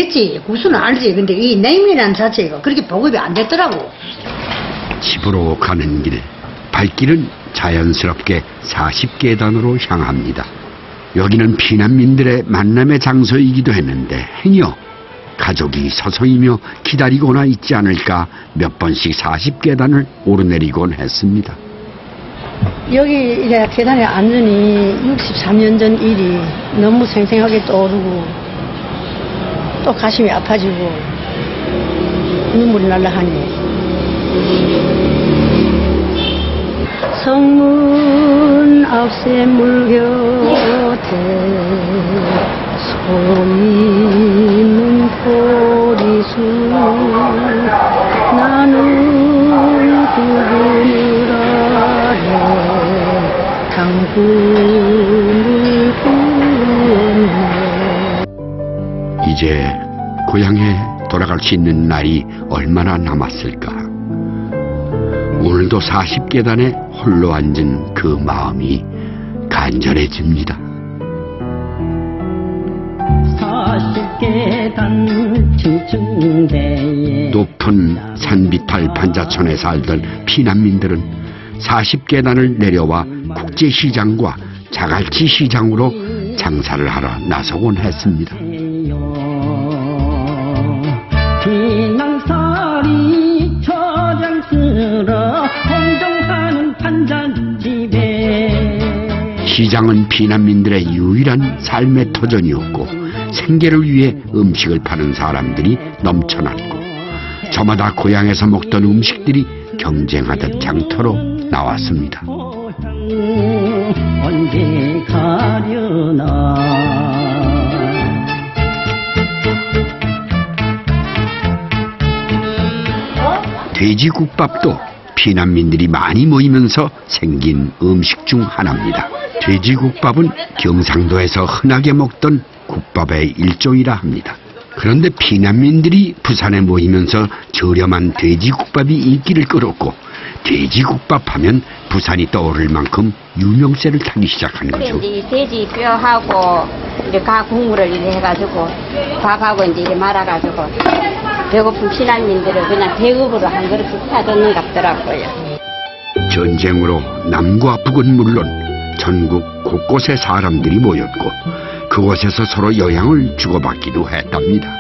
알겠지. 구수는 알지. 근데 이 냉면이라는 자체가 그렇게 보급이 안 됐더라고. 집으로 가는 길, 발길은 자연스럽게 40계단으로 향합니다. 여기는 피난민들의 만남의 장소이기도 했는데 행여 가족이 서성이며 기다리거나 있지 않을까 몇 번씩 40계단을 오르내리곤 했습니다. 여기 이래 계단에 앉으니 63년 전 일이 너무 생생하게 떠오르고 또 가슴이 아파지고 눈물이 날라 하니 성문 앞새 물곁에 소리는 보리수 나는 그늘 아래 당근을 구웠네. 이제 고향에 돌아갈 수 있는 날이 얼마나 남았을까. 오늘도 40계단에 홀로 앉은 그 마음이 간절해집니다. 40계단 층층대에 높은 산비탈 반자촌에 살던 피난민들은 40계단을 내려와 국제시장과 자갈치 시장으로 장사를 하러 나서곤 했습니다. 비낭살이 처장스러 공정하는 판잣집에 시장은 피난민들의 유일한 삶의 터전이었고 생계를 위해 음식을 파는 사람들이 넘쳐났고 저마다 고향에서 먹던 음식들이 경쟁하듯 장터로 나왔습니다. 언제 가려나. 돼지국밥도 피난민들이 많이 모이면서 생긴 음식 중 하나입니다. 돼지국밥은 경상도에서 흔하게 먹던 국밥의 일종이라 합니다. 그런데 피난민들이 부산에 모이면서 저렴한 돼지국밥이 인기를 끌었고 돼지국밥 하면 부산이 떠오를 만큼 유명세를 타기 시작한 거죠. 이제 돼지 뼈하고 이제 가 국물을 이래 해가지고 밥하고 이제 이래 말아가지고 배고픈 피난민들을 그냥 배급으로 한 그릇씩 사줬는 것 같더라고요. 전쟁으로 남과 북은 물론 전국 곳곳에 사람들이 모였고 그곳에서 서로 영향을 주고받기도 했답니다.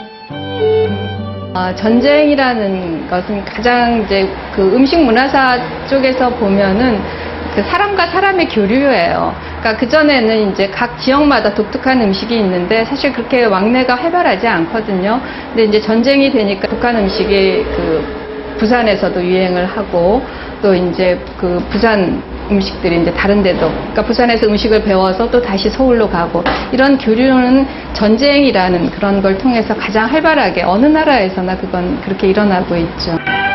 전쟁이라는 것은 가장 이제 그 음식 문화사 쪽에서 보면은 그 사람과 사람의 교류예요. 그러니까 그전에는 이제 각 지역마다 독특한 음식이 있는데 사실 그렇게 왕래가 활발하지 않거든요. 근데 이제 전쟁이 되니까 북한 음식이 그 부산에서도 유행을 하고 또 이제 그 부산 음식들이 이제 다른 데도 그러니까 부산에서 음식을 배워서 또 다시 서울로 가고 이런 교류는 전쟁이라는 그런 걸 통해서 가장 활발하게 어느 나라에서나 그건 그렇게 일어나고 있죠.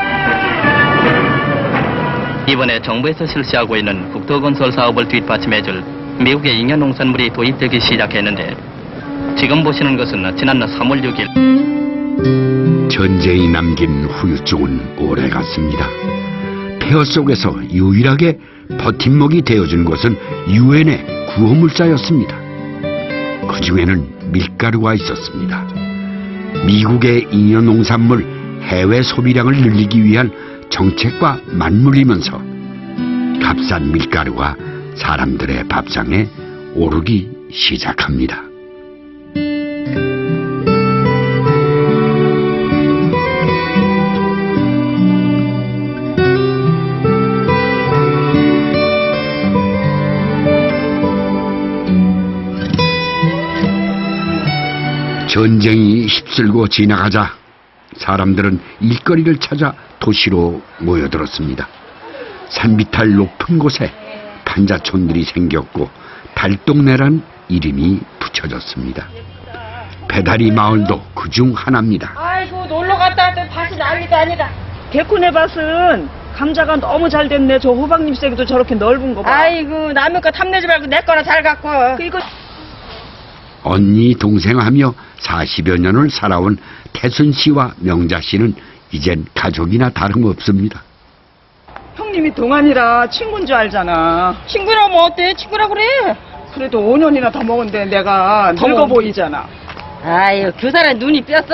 이번에 정부에서 실시하고 있는 국토건설 사업을 뒷받침해줄 미국의 잉여 농산물이 도입되기 시작했는데 지금 보시는 것은 지난 3월 6일 전쟁이 남긴 후유증은 오래갔습니다. 폐허 속에서 유일하게 버팀목이 되어준 것은 유엔의 구호물자였습니다. 그 중에는 밀가루가 있었습니다. 미국의 잉여 농산물 해외 소비량을 늘리기 위한 정책과 맞물리면서 값싼 밀가루가 사람들의 밥상에 오르기 시작합니다. 전쟁이 휩쓸고 지나가자 사람들은 일거리를 찾아 도시로 모여들었습니다. 산비탈 높은 곳에 판자촌들이 생겼고 달동네란 이름이 붙여졌습니다. 배다리 마을도 그중 하나입니다. 아이고 놀러 갔다 왔더니 밭이 난리도 아니다. 개콘의 밭은 감자가 너무 잘 됐네. 저 호박잎 새기도 저렇게 넓은 거 봐. 아이고 남의 거 탐내지 말고 내 거나 잘 갖고. 이거 언니 동생하며 40여 년을 살아온 태순 씨와 명자 씨는 이젠 가족이나 다름없습니다. 형님이 동안이라 친구인 줄 알잖아. 친구라면 어때? 친구라 그래. 그래도 5년이나 더 먹은데 내가 늙어 보이잖아. 아유 그 사람 눈이 뼈